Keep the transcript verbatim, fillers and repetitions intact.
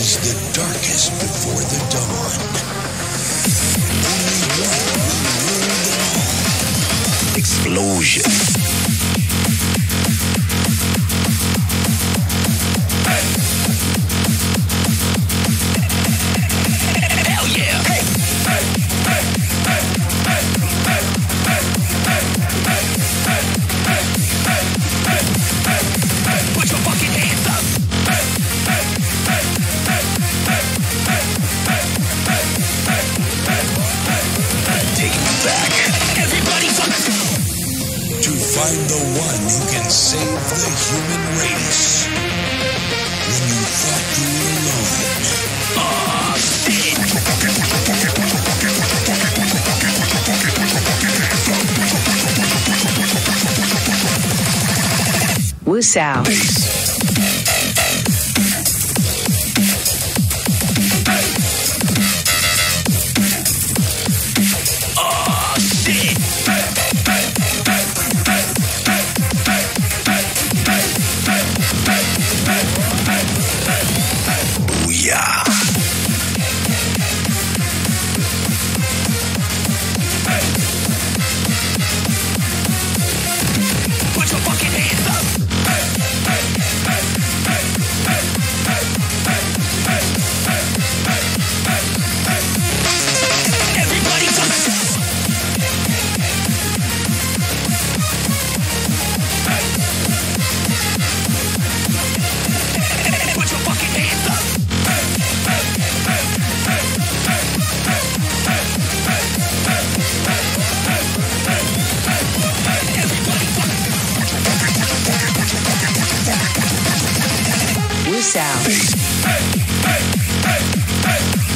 is the darkest before the dawn. Only one will rule them all. Explosion. Hell yeah! Hey! Hey! Hey! Hey! Hey! Hey! Hey! Hey! Hey! Hey! Hey! Hey! Hey! Hey! Hey! Put your fucking hands up! Hey! Hey! Hey! Hey! Hey! Hey! Hey! Hey! Hey! Hey! Hey! Hey! Taking you back. Everybody fuck! To find the one who can save the human race. When you thought you were alone. Oh, shit! U S A O. U S A O.